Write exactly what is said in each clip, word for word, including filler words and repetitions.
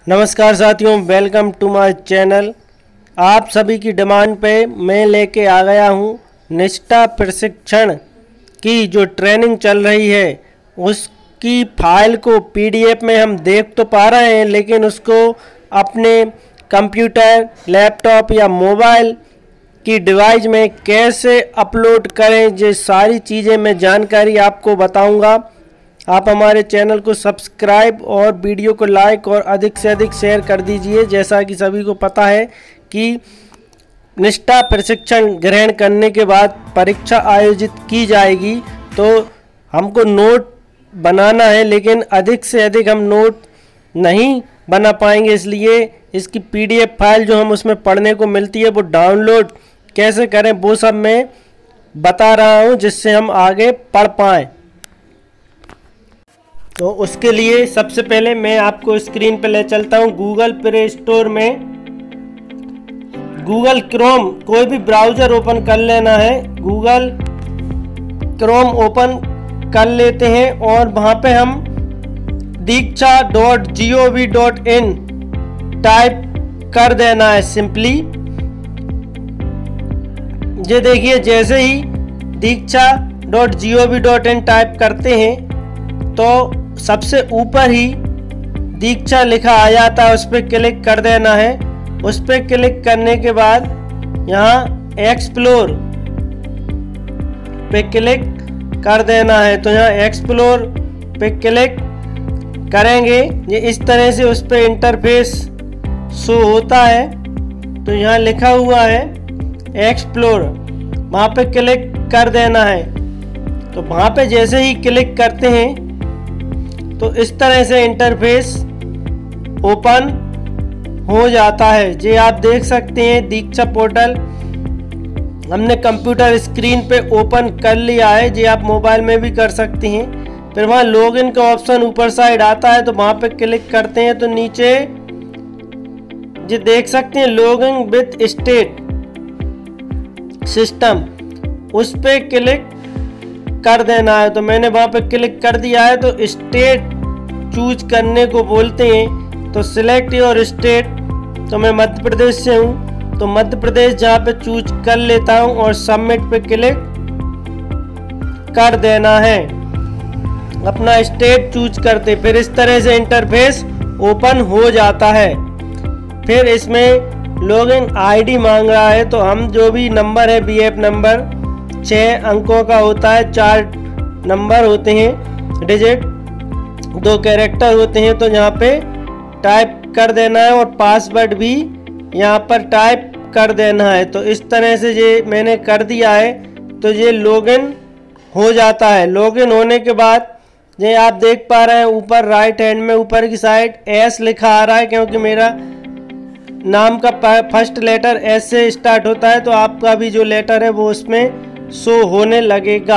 नमस्कार साथियों, welcome to my channel. आप सभी की डिमांड पे मैं लेके आ गया हूँ निष्ठा प्रशिक्षण की जो ट्रेनिंग चल रही है उसकी फाइल को पीडीएफ में हम देख तो पा रहे हैं, लेकिन उसको अपने कंप्यूटर, लैपटॉप या मोबाइल की डिवाइस में कैसे अपलोड करें, ये सारी चीज़ें मैं जानकारी आपको बताऊंगा। आप हमारे चैनल को सब्सक्राइब और वीडियो को लाइक और अधिक से अधिक शेयर कर दीजिए। जैसा कि सभी को पता है कि निष्ठा प्रशिक्षण ग्रहण करने के बाद परीक्षा आयोजित की जाएगी, तो हमको नोट बनाना है, लेकिन अधिक से अधिक हम नोट नहीं बना पाएंगे। इसलिए इसकी पीडीएफ फाइल जो हम उसमें पढ़ने को मिलती है वो डाउनलोड कैसे करें वो सब मैं बता रहा हूँ, जिससे हम आगे पढ़ पाएँ। तो उसके लिए सबसे पहले मैं आपको स्क्रीन पर ले चलता हूँ। गूगल प्ले स्टोर में गूगल क्रोम कोई भी ब्राउज़र ओपन कर लेना है। गूगल क्रोम ओपन कर लेते हैं और वहाँ पे हम Diksha dot G O V dot in type कर देना है सिंपली। ये देखिए, जैसे ही Diksha dot G O V dot in type करते हैं तो सबसे ऊपर ही दीक्षा लिखा आ जाता है, उस पर क्लिक कर देना है। उस पर क्लिक करने के बाद यहाँ एक्सप्लोर पे क्लिक कर देना है। तो यहाँ एक्सप्लोर पे क्लिक करेंगे, ये इस तरह से उस पर इंटरफेस शो होता है। तो यहाँ लिखा हुआ है एक्सप्लोर, वहाँ पे क्लिक कर देना है। तो वहाँ पे जैसे ही क्लिक करते हैं तो इस तरह से इंटरफेस ओपन हो जाता है। ये आप देख सकते हैं दीक्षा पोर्टल हमने कंप्यूटर स्क्रीन पे ओपन कर लिया है। ये आप मोबाइल में भी कर सकते हैं। फिर वहाँ लॉगिन का ऑप्शन ऊपर साइड आता है, तो वहाँ पे क्लिक करते हैं तो नीचे ये देख सकते हैं लॉगिन विथ स्टेट सिस्टम, उस पे क्लिक कर देना है। तो मैंने वहाँ पे क्लिक कर दिया है। तो स्टेट चूज करने को बोलते हैं, तो सिलेक्ट योर स्टेट। तो मैं मध्य प्रदेश से हूँ, तो मध्य प्रदेश जहाँ पे चूज कर लेता हूँ और सबमिट पे क्लिक कर देना है। अपना स्टेट चूज करते, फिर इस तरह से इंटरफेस ओपन हो जाता है। फिर इसमें लॉगिन आईडी मांग रहा है, तो हम जो भी नंबर है बीएफ नंबर छः अंकों का होता है, चार नंबर होते हैं डिजिट, दो कैरेक्टर होते हैं, तो यहाँ पे टाइप कर देना है और पासवर्ड भी यहाँ पर टाइप कर देना है। तो इस तरह से ये मैंने कर दिया है, तो ये लॉगिन हो जाता है। लॉगिन होने के बाद ये आप देख पा रहे हैं ऊपर राइट हैंड में ऊपर की साइड एस लिखा आ रहा है, क्योंकि मेरा नाम का फर्स्ट लेटर एस से स्टार्ट होता है। तो आपका भी जो लेटर है वो उसमें शो होने लगेगा।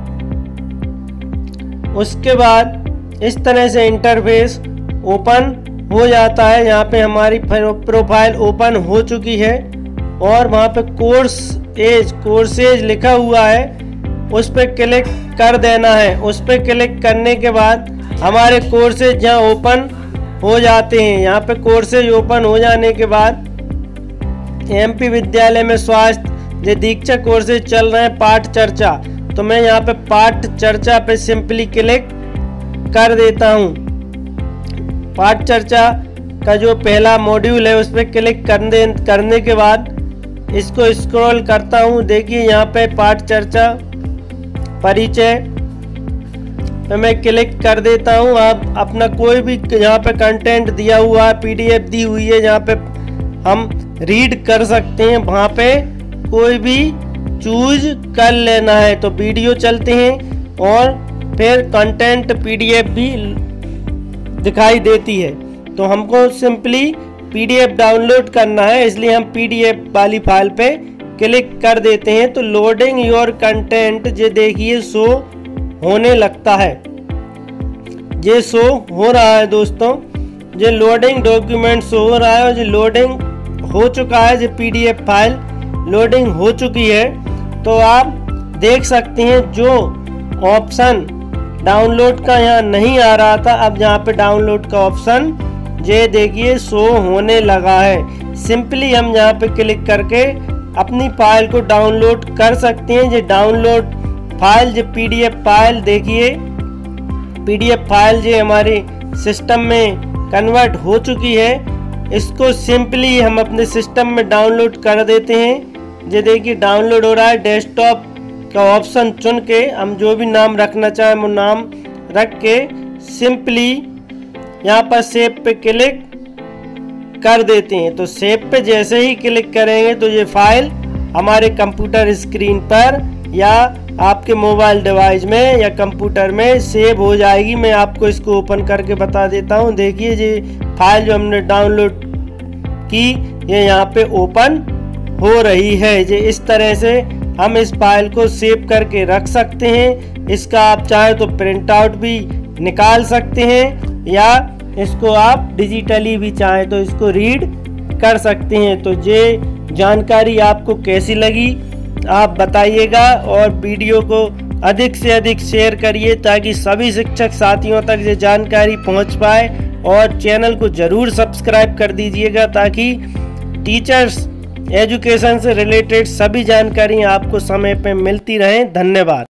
उसके बाद इस तरह से इंटरफेस ओपन हो जाता है। यहाँ पे हमारी प्रोफाइल ओपन हो चुकी है और वहाँ पे कोर्स एज कोर्सेज लिखा हुआ है, उस पर क्लिक कर देना है। उस पर क्लिक करने के बाद हमारे कोर्सेज जहाँ ओपन हो जाते हैं। यहाँ पे कोर्सेज ओपन हो जाने के बाद एमपी विद्यालय में स्वास्थ्य ये दीक्षा कोर्सेज चल रहे हैं पाठ चर्चा, तो मैं यहाँ पे पाठ चर्चा पे सिंपली क्लिक कर देता हूँ। पाठ चर्चा का जो पहला मॉड्यूल है उस पर क्लिक करने करने के बाद इसको स्क्रॉल करता हूँ। देखिए यहाँ पे पाठ चर्चा परिचय पे मैं क्लिक कर देता हूँ। आप अपना कोई भी यहाँ पे कंटेंट दिया हुआ है, पीडीएफ दी हुई है, जहाँ पे हम रीड कर सकते हैं, वहाँ पे कोई भी चूज कर लेना है। तो वीडियो चलते हैं और फिर कंटेंट पीडीएफ भी दिखाई देती है। तो हमको सिंपली पीडीएफ डाउनलोड करना है, इसलिए हम पीडीएफ वाली फाइल पे क्लिक कर देते हैं। तो लोडिंग योर कंटेंट ये देखिए शो होने लगता है। ये शो हो रहा है दोस्तों, ये लोडिंग डॉक्यूमेंट शो हो रहा है और ये लोडिंग हो चुका है। ये पीडीएफ फाइल लोडिंग हो चुकी है। तो आप देख सकते हैं जो ऑप्शन डाउनलोड का यहाँ नहीं आ रहा था, अब यहाँ पे डाउनलोड का ऑप्शन ये देखिए शो होने लगा है। सिंपली हम यहाँ पे क्लिक करके अपनी फाइल को डाउनलोड कर सकते हैं। ये डाउनलोड फाइल, जो पीडीएफ फाइल देखिए, पीडीएफ फाइल जो हमारे सिस्टम में कन्वर्ट हो चुकी है। इसको सिंपली हम अपने सिस्टम में डाउनलोड कर देते हैं। ये देखिए डाउनलोड हो रहा है। डेस्कटॉप का ऑप्शन चुन के हम जो भी नाम रखना चाहें वो नाम रख के सिंपली यहाँ पर सेव पे क्लिक कर देते हैं। तो सेव पे जैसे ही क्लिक करेंगे तो ये फाइल हमारे कंप्यूटर स्क्रीन पर या आपके मोबाइल डिवाइस में या कंप्यूटर में सेव हो जाएगी। मैं आपको इसको ओपन करके बता देता हूँ। देखिए ये फाइल जो हमने डाउनलोड की ये यहाँ पे ओपन हो रही है। ये इस तरह से हम इस फाइल को सेव करके रख सकते हैं। इसका आप चाहे तो प्रिंट आउट भी निकाल सकते हैं या इसको आप डिजिटली भी चाहे तो इसको रीड कर सकते हैं। तो ये जानकारी आपको कैसी लगी आप बताइएगा और वीडियो को अधिक से अधिक शेयर करिए ताकि सभी शिक्षक साथियों तक ये जानकारी पहुंच पाए। और चैनल को ज़रूर सब्सक्राइब कर दीजिएगा ताकि टीचर्स एजुकेशन से रिलेटेड सभी जानकारी आपको समय पे मिलती रहें। धन्यवाद।